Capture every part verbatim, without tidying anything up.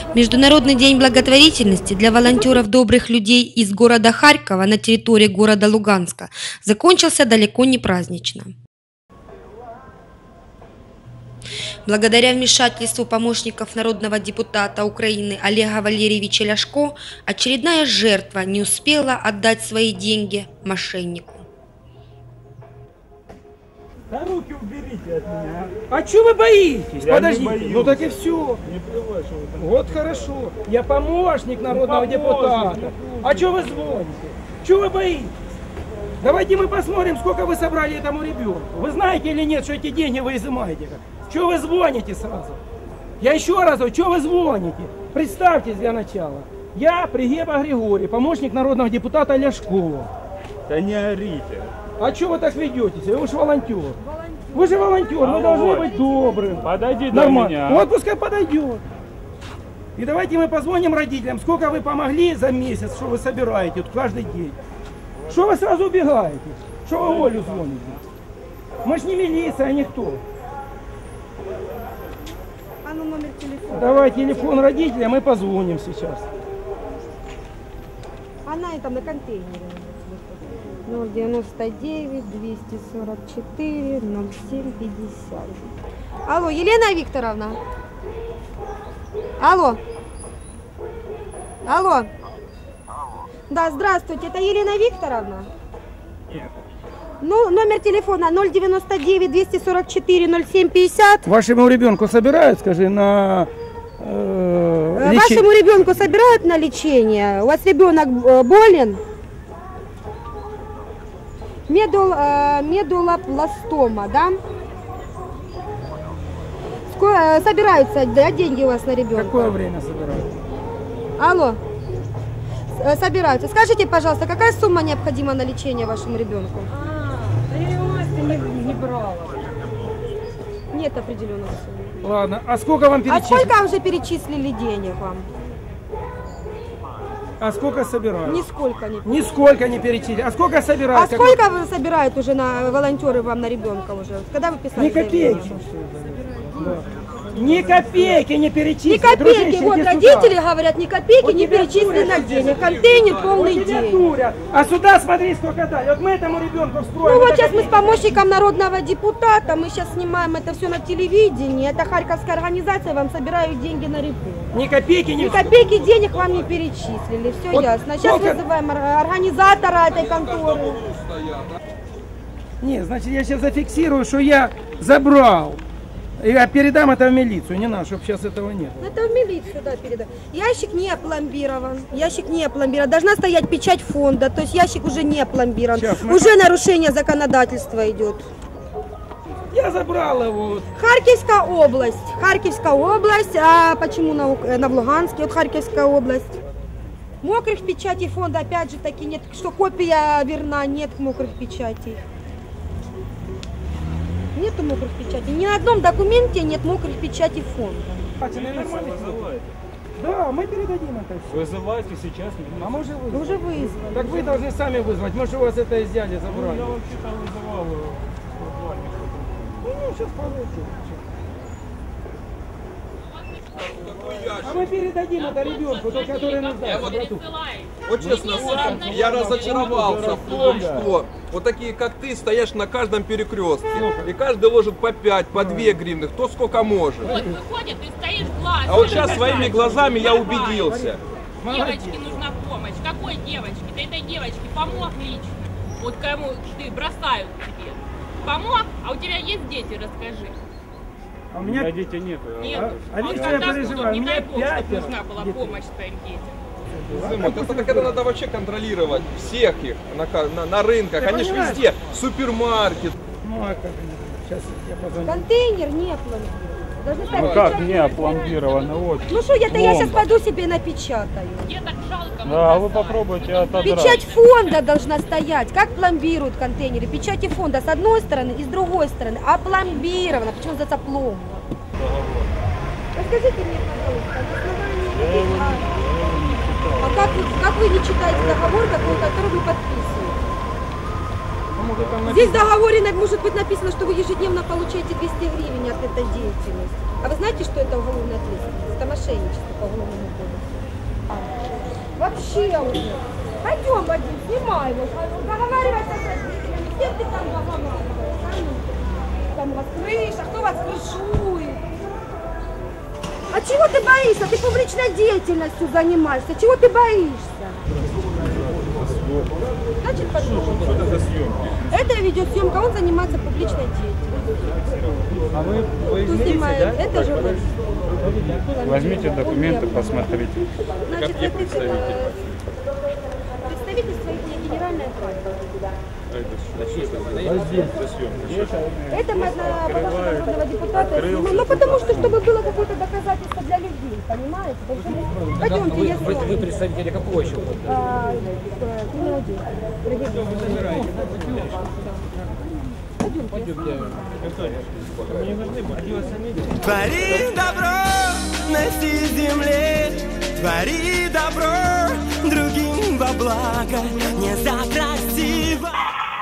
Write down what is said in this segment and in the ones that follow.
Международный день благотворительности для волонтеров добрых людей из города Харькова на территории города Луганска закончился далеко не празднично. Благодаря вмешательству помощников народного депутата Украины Олега Валерьевича Ляшко очередная жертва не успела отдать свои деньги мошеннику. Да руки уберите от меня. А что вы боитесь? Я Подождите, ну так и все. Не плевать, что вы там. Вот хорошо. Я помощник народного Ну, депутата. помощник, А что вы звоните? Что вы боитесь? Давайте мы посмотрим, сколько вы собрали этому ребенку. Вы знаете или нет, что эти деньги вы изымаете? Что вы звоните сразу? Я еще раз говорю, что вы звоните? Представьтесь для начала. Я Пригеба Григорий, помощник народного депутата Ляшко. Да не орите. А что вы так ведетесь? Вы же волонтер. Вы же волонтер, А вы должны вот. быть добрым. Подойди до Нормально. меня. Вот пускай подойдет. И давайте мы позвоним родителям, сколько вы помогли за месяц, что вы собираете вот каждый день. Что вы сразу убегаете? Что вы Олю звоните? Мы ж не милиция, а никто. А ну номер телефона. Давай телефон родителям, мы позвоним сейчас. Она и там на контейнере. ноль девяносто девять двести сорок четыре ноль семь пятьдесят. Алло, Елена Викторовна. Алло. Алло. Да, здравствуйте, это Елена Викторовна? Нет. Ну, номер телефона ноль девяносто девять двести сорок четыре ноль семь пятьдесят. Вашему ребенку собирают, скажи, на э, лечи- Вашему ребенку собирают на лечение? У вас ребенок э, болен? Медул, э, медулопластома, да? Ско- э, собираются, да, деньги у вас на ребенка? Какое время собирают? Алло. С- э, Собираются. Скажите, пожалуйста, какая сумма необходима на лечение вашему ребенку? А, я у вас не, не брала. Нет определенной суммы. Ладно, а сколько вам А перечислили? сколько уже перечислили денег вам? А сколько собирают? Нисколько не. Нисколько не перечислили. А сколько А собирают? Как- сколько вы собирают уже на волонтеры вам на ребенка уже? Когда вы писали? Ни копейки. Да. Ни копейки не перечислили. Ни копейки. Дружище, Вот иди сюда. родители говорят, ни копейки Вот не тебя перечислено дурят, денег. вот Контейнер Вот полный тебя день. дурят. А сюда смотри, сколько дали. Вот мы этому ребенку встроим. Ну вот это сейчас мы с копейки. помощником народного депутата, мы сейчас снимаем это все на телевидении. Это харьковская организация, вам собирают деньги на ребенка. Ни копейки не Ни копейки денег вам не перечислили, все Вот ясно. Сейчас сколько- вызываем ор- организатора этой конторы. Нет, значит, я сейчас зафиксирую, что я забрал. И я передам это в милицию. Не надо, чтобы сейчас этого нет. Это в милицию, да, передам. Ящик не опломбирован. Ящик не опломбирован. Должна стоять печать фонда, то есть ящик уже не опломбирован. Сейчас, мы- Уже нарушение законодательства идет. Я забрал его. Харьковская область. Харьковская область. А почему на, Ук- э, на Луганске? Вот Харьковская область. Мокрых печатей фонда опять же таки нет. Что копия верна, нет мокрых печатей. Нету мокрых печатей. Ни на одном документе нет мокрых печатей фонда. Вызывайте. Да, мы передадим это все. Вызывайте сейчас. А мы уже Вы вызвали. уже вызвали. Так вы должны сами вызвать. Может, у вас это изъяли, Ну, забрали. я вообще-то вызывал э, буквально. Ну, ну, сейчас получим. А мы передадим это ребенку, тот, который нуждается, братух. Вот честно, сам я разочаровался в том, что вот такие, как ты, стоишь на каждом перекрестке. И каждый ложит по пять, по две гривны, кто сколько может. Вот выходит и стоишь в классе. А вот сейчас своими глазами я убедился. Девочке нужна помощь. Какой девочке? Ты этой девочке помог лично. Вот кому ты бросают тебе. Помог? А у тебя есть дети, расскажи. А у У меня меня... детей нет. Нет. а вот видишь, что я когда переживаю? будут, У не меня дай бог, чтобы пятеро нужна была детей. помощь твоим детям. Дымок, это, так это надо вообще контролировать всех их на, ка- на, на рынках. Ты Они же понимаешь? везде. Супермаркет. Ну, а как? Сейчас я позвоню. Контейнер не опломбирован. Должны стоять Ну как печать не фонда. опломбировано? Вот. Ну что, это я сейчас Бомба. пойду себе напечатаю. Мне так жалко. мы Да, вы бросаем. попробуйте Потом отодрать. Печать фонда должна стоять. Как пломбируют контейнеры? Печати фонда с одной стороны и с другой стороны. Опломбировано. Почему называется пломба? Расскажите мне, пожалуйста, на основании... А, а как, вы, как вы не читаете договор, какой, который вы подписываете? Здесь в договоре может быть написано, что вы ежедневно получаете двести гривен от этой деятельности. А вы знаете, что это уголовная ответственность? Это мошенничество по уголовному кодексу. Вообще уже. Пойдем, Вадим, снимай его. Договаривайся с родителями. Где ты там договариваешься? А ну. Там у вас крыша, кто вас крышует? А чего ты боишься? Ты публичной деятельностью занимаешься. Чего ты боишься? Значит, пошел. Что это за съемки? Это видеосъемка, он занимается публичной деятельностью. А вы, вы Кто из милиции, снимает? да? Это журналист. Возьмите документы, посмотрите. Значит, Какие это, представители? э, представительство их генеральная правда. Это мы на подачу народного депутата снимаем. Ну потому что, чтобы было какое-то доказательство для людей, понимаете? Пойдемте, я Вы, вы представители какого еще? А, э, криминального дела. Пойдемте. Твори добро на всей земле, твори добро другим во благо, не за красиво.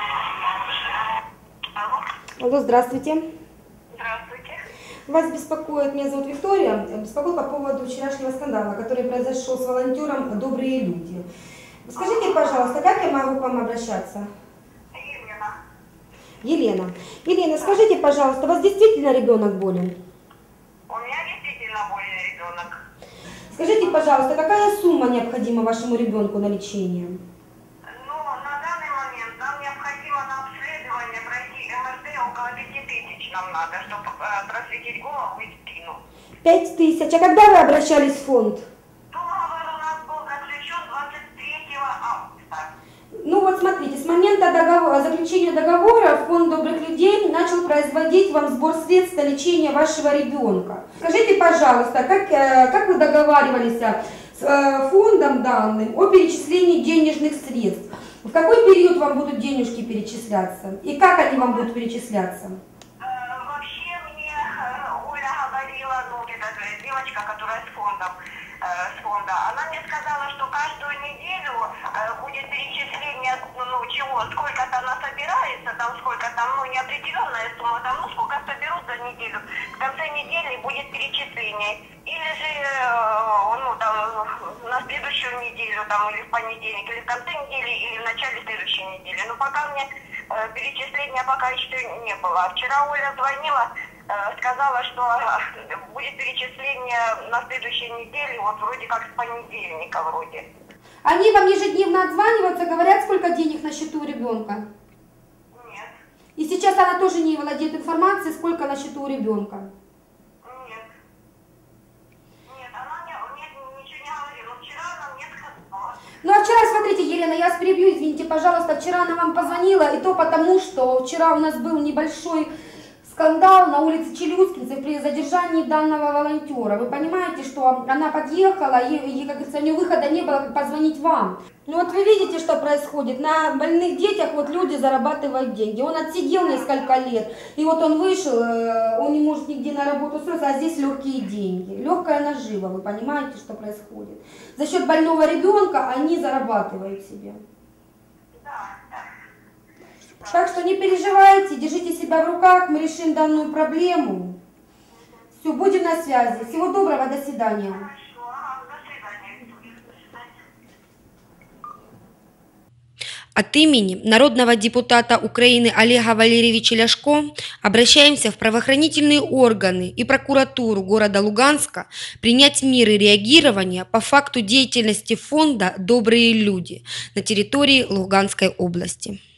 Алло, здравствуйте. Здравствуйте. Вас беспокоит, меня зовут Виктория, беспокоит по поводу вчерашнего скандала, который произошел с волонтером «Добрые люди». Скажите, пожалуйста, как я могу к вам обращаться? Елена. Елена. Елена, скажите, пожалуйста, у вас действительно ребенок болен? У меня действительно болен ребенок. Скажите, пожалуйста, какая сумма необходима вашему ребенку на лечение? Ну, на данный момент нам необходимо на обследование пройти эм эр тэ около пяти тысяч нам надо, чтобы э, просветить голову и спину. Пять тысяч. А когда вы обращались в фонд? Договор у нас был заключен двадцать третьего августа. Ну вот смотрите, с момента договора, заключения договора фонд «Добрых людей» начал производить вам сбор средств на лечение вашего ребенка. Скажите, пожалуйста, как, как вы договаривались с фондом данным о перечислении денежных средств? В какой период вам будут денежки перечисляться? И как они вам будут перечисляться? Вообще мне Оля говорила, ну эта девочка, которая с фондом, с фонда, она мне сказала, что каждую неделю будет перечисление, ну чего, сколько-то она собирается, там сколько там, ну неопределенная сумма, там, ну сколько соберут за неделю, в конце недели будет перечисление. Или же, ну там, на следующую неделю, там, или в понедельник, или в конце недели, или в начале следующей недели. Но пока мне перечисления пока еще не было. Вчера Оля звонила, сказала, что будет перечисление на следующей неделе, вот вроде как с понедельника вроде. Они вам ежедневно отзваниваются, говорят, сколько денег на счету у ребенка? Нет. И сейчас она тоже не владеет информацией, сколько на счету у ребенка? Нет. Нет, она мне, мне ничего не говорила. Вчера она мне сказала. Ну а вчера, смотрите, Елена, я вас перебью, извините, пожалуйста, вчера она вам позвонила, и то потому, что вчера у нас был небольшой скандал на улице Челюскинцев при задержании данного волонтера. Вы понимаете, что она подъехала, и, и как говорится, у нее выхода не было, как позвонить вам. Ну вот вы видите, что происходит. На больных детях вот люди зарабатывают деньги. Он отсидел несколько лет, и вот он вышел, он не может нигде на работу устроиться, а здесь легкие деньги. Легкая нажива, вы понимаете, что происходит. За счет больного ребенка они зарабатывают себе. Так что не переживайте, держите себя в руках, мы решим данную проблему. Все, будем на связи. Всего доброго, до свидания. От имени народного депутата Украины Олега Валерьевича Ляшко обращаемся в правоохранительные органы и прокуратуру города Луганска принять меры реагирования по факту деятельности фонда «Добрые люди» на территории Луганской области.